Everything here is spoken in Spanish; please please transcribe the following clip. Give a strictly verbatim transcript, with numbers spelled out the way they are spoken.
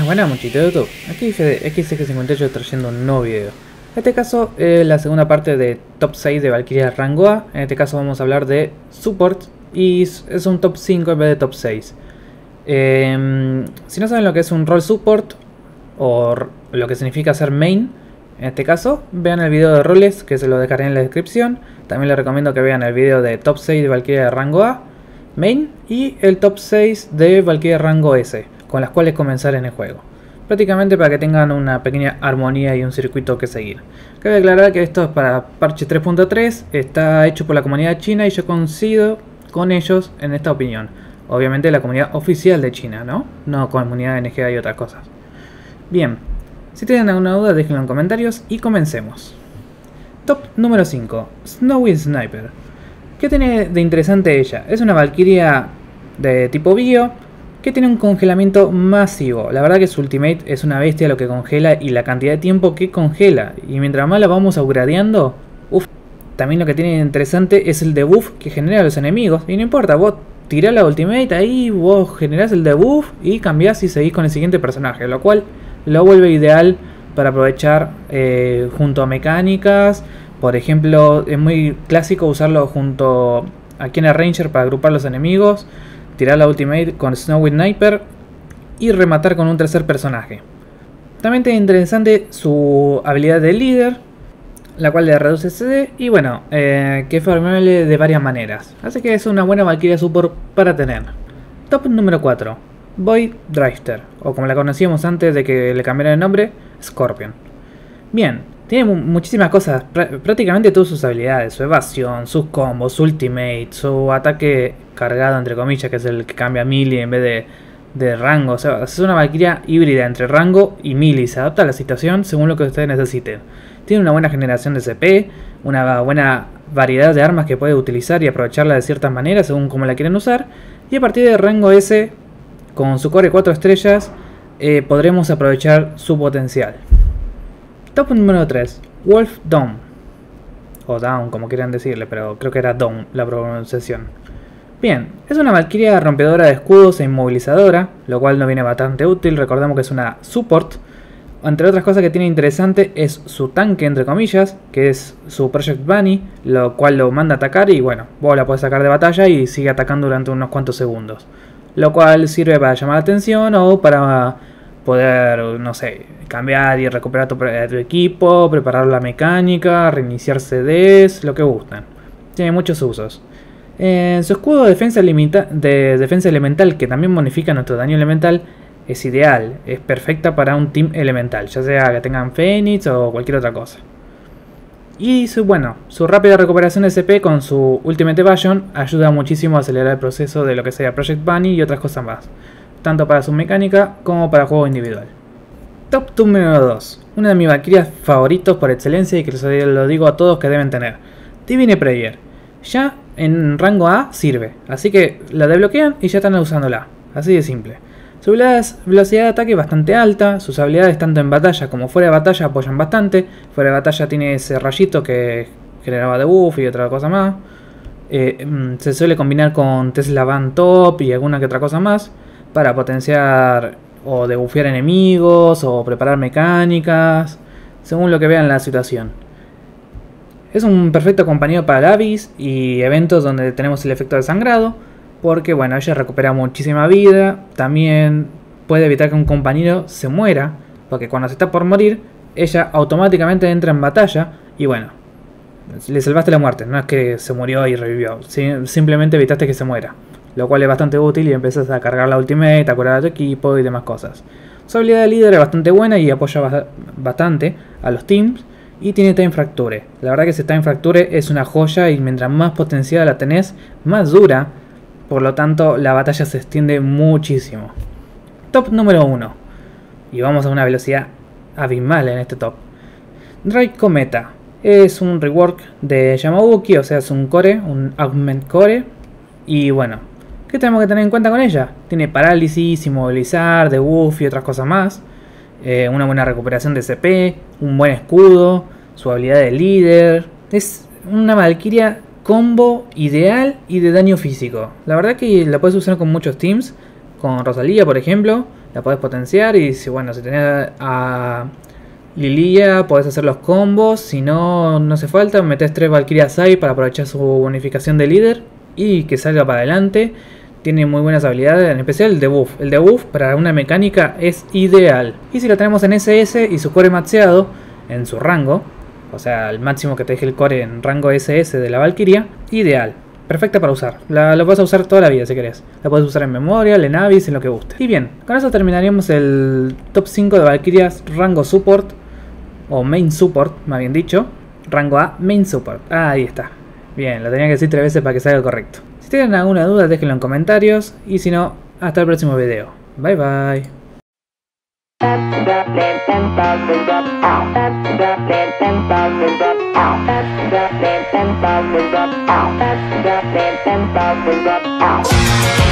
Buenas muchachos de YouTube, aquí Fede X X cincuenta y ocho trayendo un nuevo video. En este caso es la segunda parte de top seis de Valkyria rango A. En este caso vamos a hablar de support y es un top cinco en vez de top seis. eh, Si no saben lo que es un role support o lo que significa ser main, en este caso vean el video de roles que se lo dejaré en la descripción. También les recomiendo que vean el video de top seis de Valkyria rango A main y el top seis de Valkyria rango S, con las cuales comenzar en el juego, prácticamente para que tengan una pequeña armonía y un circuito que seguir. Cabe aclarar que esto es para parche tres punto tres, está hecho por la comunidad china y yo coincido con ellos en esta opinión. Obviamente la comunidad oficial de China, ¿no? No comunidad N G A y otras cosas. Bien, si tienen alguna duda déjenlo en comentarios y comencemos. Top número cinco, Snowy Sniper. ¿Qué tiene de interesante ella? Es una Valkyria de tipo bio que tiene un congelamiento masivo. La verdad que su ultimate es una bestia lo que congela y la cantidad de tiempo que congela. Y mientras más la vamos upgradeando, uff. También lo que tiene de interesante es el debuff que genera a los enemigos. Y no importa, vos tirás la ultimate ahí, vos generás el debuff y cambiás y seguís con el siguiente personaje. Lo cual lo vuelve ideal para aprovechar eh, junto a mecánicas. Por ejemplo, es muy clásico usarlo junto a Kena Ranger para agrupar los enemigos, tirar la ultimate con Snowy Sniper y rematar con un tercer personaje. También tiene interesante su habilidad de líder, la cual le reduce C D y bueno, eh, que es farmeable de varias maneras. Así que es una buena Valkyria support para tener. Top número cuatro, Void Drifter, o como la conocíamos antes de que le cambiaran el nombre, Scorpion. Bien. Tiene muchísimas cosas, prácticamente todas sus habilidades, su evasión, sus combos, su ultimate, su ataque cargado entre comillas, que es el que cambia melee en vez de, de rango. O sea, es una Valkyria híbrida entre rango y melee, se adapta a la situación según lo que ustedes necesiten. Tiene una buena generación de C P, una buena variedad de armas que puede utilizar y aprovecharla de ciertas maneras según como la quieren usar. Y a partir de rango S, con su core cuatro estrellas, eh, podremos aprovechar su potencial. Top número tres, Wolf Dawn, o Down como quieran decirle, pero creo que era Dawn la pronunciación. Bien, es una Valkyria rompedora de escudos e inmovilizadora, lo cual nos viene bastante útil. Recordemos que es una support. Entre otras cosas que tiene interesante es su tanque entre comillas, que es su Project Bunny, lo cual lo manda a atacar y bueno, vos la podés sacar de batalla y sigue atacando durante unos cuantos segundos, lo cual sirve para llamar la atención o para poder, no sé, cambiar y recuperar tu, tu equipo, preparar la mecánica, reiniciar C Ds, lo que gustan. Tiene muchos usos. Eh, su escudo de defensa, de defensa elemental, que también bonifica nuestro daño elemental, es ideal. Es perfecta para un team elemental, ya sea que tengan Phoenix o cualquier otra cosa. Y su, bueno, su rápida recuperación de C P con su Ultimate Evasion ayuda muchísimo a acelerar el proceso de lo que sea Project Bunny y otras cosas más, tanto para su mecánica como para juego individual. Top número dos, una de mis Valkyrias favoritos por excelencia y que lo digo a todos que deben tener, Divine Prayer. Ya en rango A sirve, así que la desbloquean y ya están usándola, así de simple. Su velocidad de ataque es bastante alta, sus habilidades tanto en batalla como fuera de batalla apoyan bastante. Fuera de batalla tiene ese rayito que generaba debuff y otra cosa más. Eh, se suele combinar con Tesla Van Top y alguna que otra cosa más para potenciar o debufear enemigos o preparar mecánicas, según lo que vean la situación. Es un perfecto compañero para Abyss y eventos donde tenemos el efecto de sangrado, porque bueno, ella recupera muchísima vida. También puede evitar que un compañero se muera, porque cuando se está por morir, ella automáticamente entra en batalla y bueno, le salvaste la muerte, no es que se murió y revivió, simplemente evitaste que se muera, lo cual es bastante útil y empiezas a cargar la ultimate, a curar a tu equipo y demás cosas. Su habilidad de líder es bastante buena y apoya bastante a los teams. Y tiene Time Fracture. La verdad que ese Time Fracture es una joya y mientras más potenciada la tenés, más dura. Por lo tanto, la batalla se extiende muchísimo. Top número uno. Y vamos a una velocidad abismal en este top. Raid Cometa. Es un rework de Yamauchi, o sea, es un core, un augment core. Y bueno, ¿qué tenemos que tener en cuenta con ella? Tiene parálisis, inmovilizar, debuff y otras cosas más. Eh, una buena recuperación de C P, un buen escudo, su habilidad de líder. Es una Valkyria combo ideal y de daño físico. La verdad que la puedes usar con muchos teams, con Rosalía por ejemplo, la podés potenciar. Y si bueno, si tenés a Lilia podés hacer los combos. Si no, no hace falta, metés tres Valkyrias ahí para aprovechar su bonificación de líder y que salga para adelante. Tiene muy buenas habilidades, en especial el debuff. El debuff para una mecánica es ideal. Y si lo tenemos en S S y su core maxeado en su rango, o sea, el máximo que te deje el core en rango S S de la Valkyria, ideal. Perfecta para usar. La, la vas a usar toda la vida si querés. La puedes usar en Memorial, en Abyss, en lo que guste. Y bien, con eso terminaríamos el top cinco de Valkyrias rango support. O main support, más bien dicho. Rango A, main support. Ah, ahí está. Bien, lo tenía que decir tres veces para que salga correcto. Si tienen alguna duda déjenlo en comentarios. Y si no, hasta el próximo video. Bye bye. Out.